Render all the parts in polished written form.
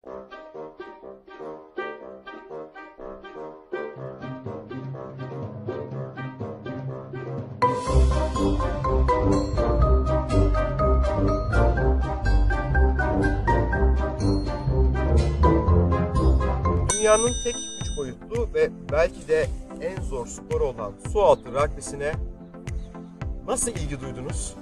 Dünyanın tek 3 boyutlu ve belki de en zor spor olan su altı rugbysine nasıl ilgi duydunuz?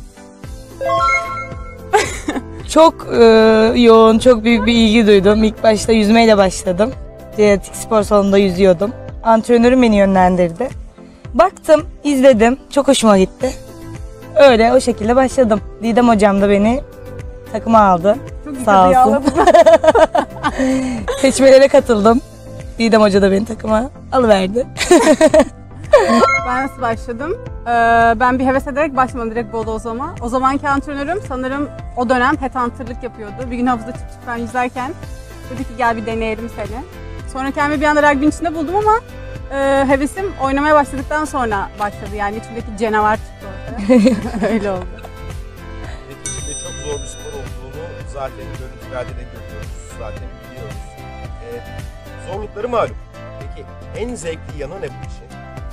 Çok yoğun, çok büyük bir ilgi duydum. İlk başta yüzmeyle başladım. Geriatrik spor salonunda yüzüyordum. Antrenörüm beni yönlendirdi. Baktım, izledim. Çok hoşuma gitti. Öyle o şekilde başladım. Didem hocam da beni takıma aldı. Çok sağ olsun. Seçmelere katıldım. Didem hoca da beni takıma alıverdi. Ben nasıl başladım? Ben bir heves ederek başlamadım direkt bodozlama. O zamanki antrenörüm sanırım o dönem headhunter'lık yapıyordu. Bir gün havuzda çıp çıp ben yüzerken dedi ki gel bir deneyelim seni. Sonra kendimi bir anda rugby'nin içinde buldum ama hevesim oynamaya başladıktan sonra başladı. Yani içimdeki canavar çıktı ortaya. Öyle oldu. Peki çok zor bir spor olduğunu zaten görüntülerde de görüyoruz. Zaten biliyoruz. Zorlukları malum. Peki en zevkli yanı ne bu işin?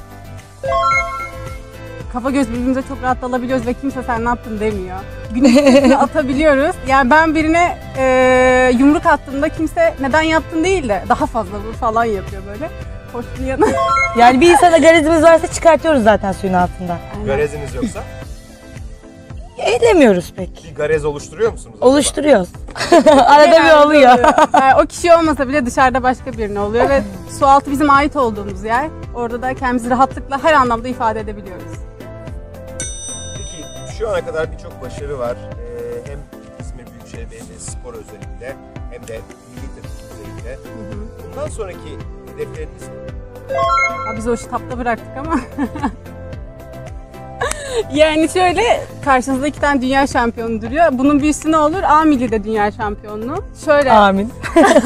Kafa göz birbirimize çok rahat dalabiliyoruz ve kimse sen ne yaptın demiyor. Güneşini atabiliyoruz. Yani ben birine yumruk attığımda kimse neden yaptın değil de daha fazla vur falan yapıyor böyle. Hoş bir yanı. Yani bir insana garezimiz varsa çıkartıyoruz zaten suyun altında. Gareziniz yoksa? Eğlemiyoruz pek. Bir garez oluşturuyor musunuz acaba? Oluşturuyoruz. Arada bir oluyor. Yani o kişi olmasa bile dışarıda başka birine oluyor ve su altı bizim ait olduğumuz yer. Orada da kendimizi rahatlıkla her anlamda ifade edebiliyoruz. Peki şu ana kadar birçok başarı var. Hem İzmir Büyükşehir Belediyesi spor özelinde hem de milli takım özelinde. Bundan sonraki hedefleriniz ne? Biz o işi tapta bıraktık ama. Yani şöyle, karşınızda 2 tane dünya şampiyonu duruyor. Bunun bir üstü ne olur? A Milli'de dünya şampiyonluğu. Şöyle. Amin.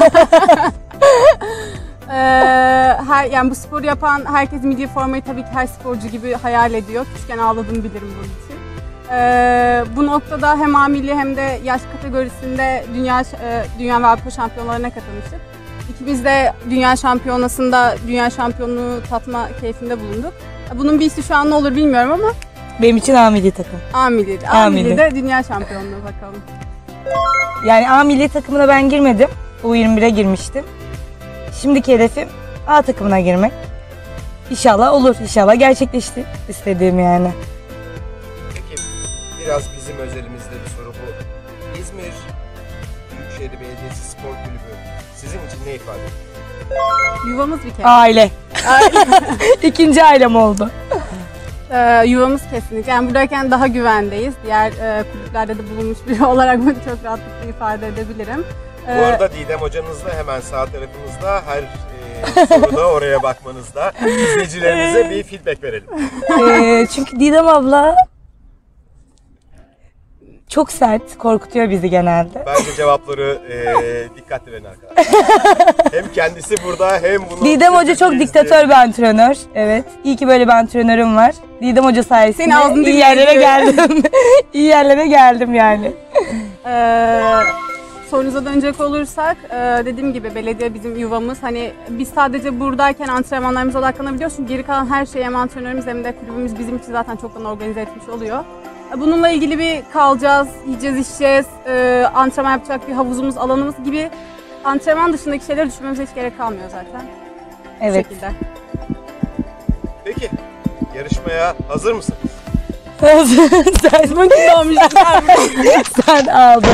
Yani bu sporu yapan herkes milli formayı tabii ki her sporcu gibi hayal ediyor. Küçükken ağladığımı bilirim bunun için. Bu noktada hem A Milli hem de yaş kategorisinde dünya ve Avrupa şampiyonlarına katılmıştık. İkimiz de dünya şampiyonasında dünya şampiyonluğu tatma keyfinde bulunduk. Bunun bir üstü şu an ne olur bilmiyorum ama Benim için A milli takım. A Milli'de. A Milli'de dünya şampiyonluğu bakalım. Yani A milli takımına ben girmedim. U21'e girmiştim. Şimdiki hedefim A takımına girmek. İnşallah olur. İnşallah gerçekleşti istediğim yani. Peki biraz bizim özelimizde bir soru bu. İzmir Büyükşehir Belediyesi Spor Kulübü sizin için ne ifade ediyor? Yuvamız bir kere. Aile. İkinci ailem oldu. Yuvamız kesinlikle. Yani buradayken daha güvendeyiz. Diğer kulüplerde de bulunmuş biri olarak bunu çok rahatlıkla ifade edebilirim. Bu arada Didem hocanızla hemen sağ tarafınızda her soruda oraya bakmanızda izleyicilerimize bir feedback verelim. Çünkü Didem abla çok sert, korkutuyor bizi genelde. Bence cevapları dikkatli verin arkadaşlar. Hem kendisi burada hem bunu... Didem hoca çok diktatör bir antrenör. Evet. İyi ki böyle bir antrenörüm var. Didem hoca sayesinde iyi yerlere geldim. İyi yerlere geldim yani. Sorunuza dönecek olursak, dediğim gibi belediye bizim yuvamız. Hani biz sadece buradayken antrenmanlarımıza odaklanabiliyoruz. Çünkü geri kalan her şeyi hem antrenörümüz hem de kulübümüz bizim için zaten çoktan organize etmiş oluyor. Bununla ilgili bir kalacağız, yiyeceğiz, içeceğiz, antrenman yapacak bir havuzumuz, alanımız gibi antrenman dışındaki şeyler düşünmemize hiç gerek kalmıyor zaten. Evet. Bu şekilde. Peki, yarışmaya hazır mısınız? Sen aldın.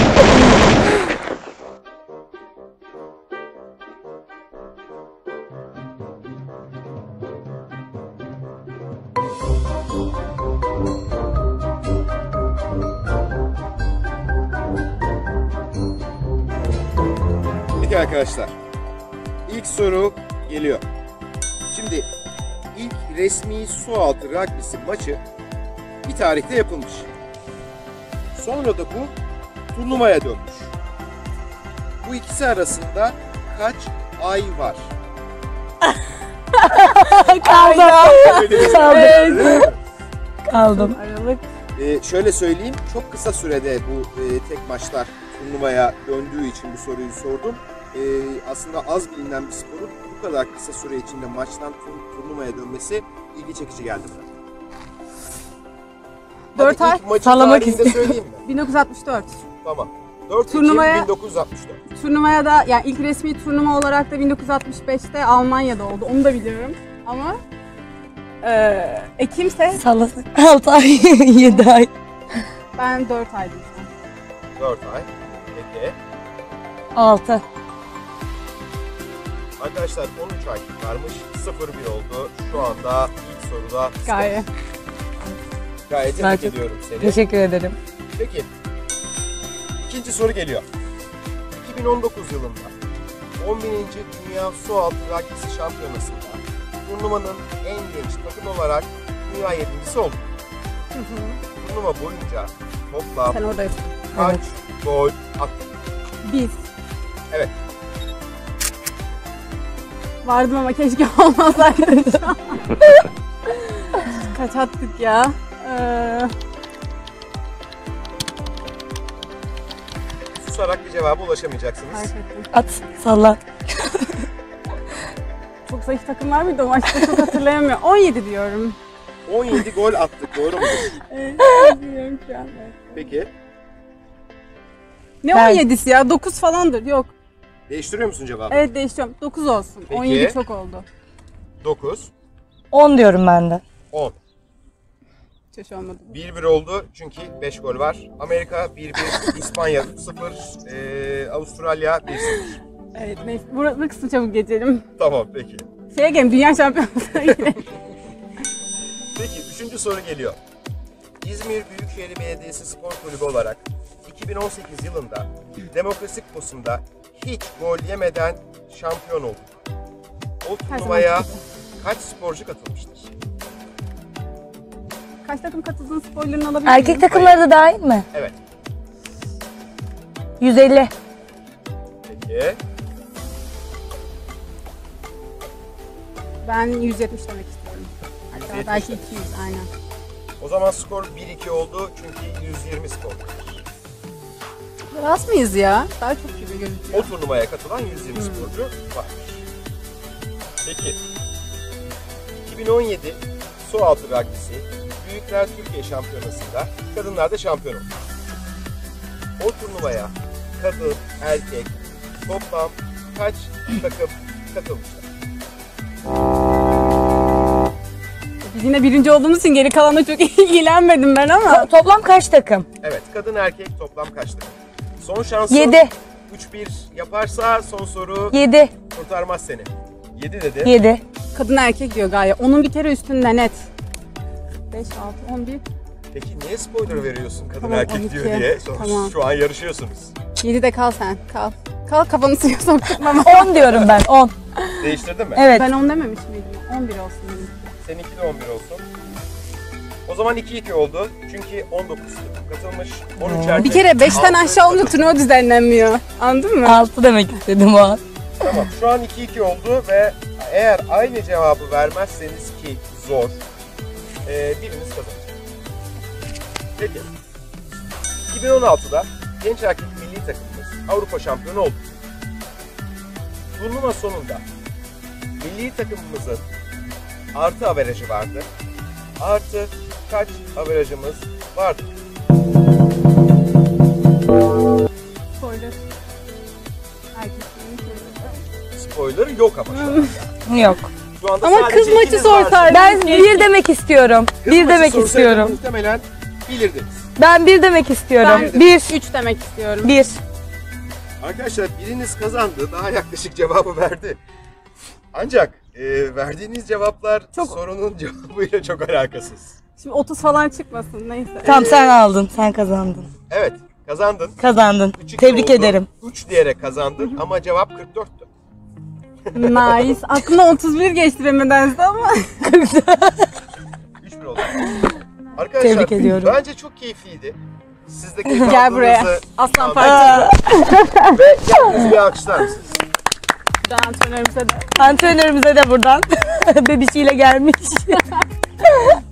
Peki arkadaşlar, ilk soru geliyor. Şimdi ilk resmi sualtı rugby'si maçı bir tarihte yapılmış. Sonra da bu turnuvaya dönmüş. Bu ikisi arasında kaç ay var? Kaldım. Aralık. Şöyle söyleyeyim, çok kısa sürede bu tek maçlar turnuvaya döndüğü için bu soruyu sordum. aslında az bilinen bir sporun bu kadar kısa süre içinde maçtan turnuvaya dönmesi ilgi çekici geldi bana. 4 ay. İlk maçın sallamak tarihini de söyleyeyim mi? 1964. Tamam. 4 Turnuvaya- Ekim 1964. Turnuvaya da yani ilk resmi turnuva olarak da 1965'te Almanya'da oldu. Onu da biliyorum. Ama Ekim'se Sallasak. 6 ay, 7 ay. ben 4 ay diyeceğim. 4 ay. Peki. 6. Arkadaşlar 13 ay varmış. 0-1 oldu. Şu anda ilk soruda Gayet. gayet Ben tebrik çok ediyorum seni. Teşekkür ederim. Peki. İkinci soru geliyor. 2019 yılında 11. Dünya Sualtı Rugby'si Şampiyonası'nda turnuvanın en genç takım olarak dünya yedincisi oldu. Turnuva boyunca toplam Sen oradaysın. kaç Evet. gol attı? Biz. Evet. Vardım ama keşke olmasaydı şu an. Kaç attık ya? Susarak bir cevaba ulaşamayacaksınız. Fark ettim. At, salla. Çok zayıf takımlar mıydı o maçta çok hatırlayamıyorum. 17 diyorum. 17 gol attık. Doğru mudur? Evet, bilmiyorum şu an. Peki. Ne Ben- 17'si ya? 9 falandır. Yok. Değiştiriyor musun cevabı? Evet değiştiriyorum. 9 olsun. Peki. 17 çok oldu. 9, 10 diyorum ben de. 10. Hiç hoş olmadı. 1-1 oldu çünkü 5 gol var. Amerika 1-1, İspanya 0, Avustralya 1-0. Evet neyse. Bu kısmı çabuk geçelim. Tamam peki. Şeye gelin dünya şampiyonasına girelim. Peki 3. soru geliyor. İzmir Büyükşehir Belediyesi Spor Kulübü olarak 2018 yılında Demokrasi Kupası'nda hiç gol yemeden şampiyon oldu. O turnuvaya kaç sporcu katılmıştır? Kaç takım katıldığın spoilerını alabilir miyim? Erkek takımları da dahil mi? Evet. 150. Peki. Ben 170 demek istiyorum. Hatta 170 belki demek. 200 aynen. O zaman skor 1-2 oldu çünkü 120 skor. Az mıyız ya? Daha çok gibi gözüküyor. O turnuvaya katılan 120 sporcu var. Peki. 2017 Sualtı Rugby'si Büyükler Türkiye Şampiyonası'nda kadınlar da şampiyon oldu. O turnuvaya kadın, erkek toplam kaç takım katılmışlar? Biz yine birinci olduğumuz için geri kalanla çok ilgilenmedim ben ama. Toplam kaç takım? Evet, kadın erkek toplam kaç takım? Son şansın 7. 3-1 yaparsa son soru 7. kurtarmaz seni. 7 dedi. 7. Kadın erkek diyor gayet. Onun bir kere üstünde net. 5, 6, 11. Peki niye spoiler veriyorsun kadın Tamam, erkek 12. diyor diye? Tamam. Şu an yarışıyorsunuz. 7'de kal sen. Kal. Kal kafanı suya sokturma. 10 diyorum ben. 10. Değiştirdin mi? Evet. Ben 10 dememiş miydim? 11 olsun dedim. Seninki de 11 olsun. O zaman 2-2 oldu. Çünkü 19 takım katılmış. 13 erkek. Bir kere 5'ten altı aşağı olunca kadın. turnuva düzenlenmiyor. Anladın mı? 6 demek istedim o an. Tamam, şu an 2-2 oldu ve eğer aynı cevabı vermezseniz ki zor, biriniz kazanacak. Peki. 2016'da genç erkek milli takımımız Avrupa şampiyonu oldu. Turnuva sonunda milli takımımızın artı averajı vardı. Artı kaç averajımız vardı? Spoiler. Erkeklerin şeyleri. Spoiler yok ama şu anda. Yok. Şu anda Ama sadece kız maçı ikiniz sorsaydın. varsınız. Ben 1 demek istiyorum. Kız 1 maçı demek sorsaydınız istiyorum. Muhtemelen bilirdiniz. Ben 1 demek istiyorum. Ben 1. 3 demek istiyorum. 1. Arkadaşlar biriniz kazandı, daha yaklaşık cevabı verdi. Ancak verdiğiniz cevaplar Çok- sorunun cevabıyla çok alakasız. Şimdi 30 falan çıkmasın neyse. Tamam sen aldın. Sen kazandın. Evet, kazandın. Kazandın. 3-2 Tebrik oldu. ederim. 3 diyerek kazandın ama cevap 44'tü. Nice. Aklına 31 geçti benim nedense ama. 3-1 oldu. Arkadaşlar Tebrik ediyorum. bence çok keyifliydi. Siz de keyif Gel buraya. aldığınızı Aslan anladım. parçası. Ve kendinizi bir alkışlar mısınız? Antrenörümüze de. Antrenörümüze de buradan dedişiyle gelmiş.